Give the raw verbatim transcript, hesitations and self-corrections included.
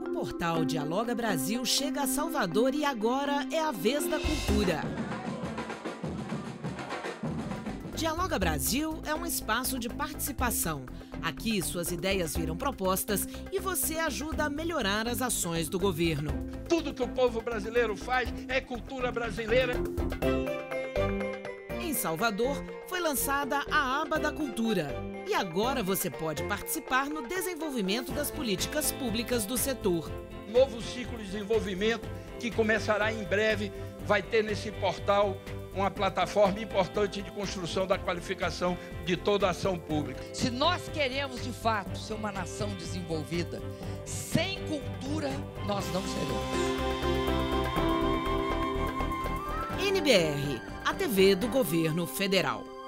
O portal Dialoga Brasil chega a Salvador e agora é a vez da cultura. Dialoga Brasil é um espaço de participação. Aqui suas ideias viram propostas e você ajuda a melhorar as ações do governo. Tudo que o povo brasileiro faz é cultura brasileira. Em Salvador, foi lançada a Aba da Cultura. E agora você pode participar no desenvolvimento das políticas públicas do setor. Novo ciclo de desenvolvimento que começará em breve, vai ter nesse portal uma plataforma importante de construção da qualificação de toda a ação pública. Se nós queremos, de fato, ser uma nação desenvolvida, sem cultura, nós não seremos. N B R, a T V do Governo Federal.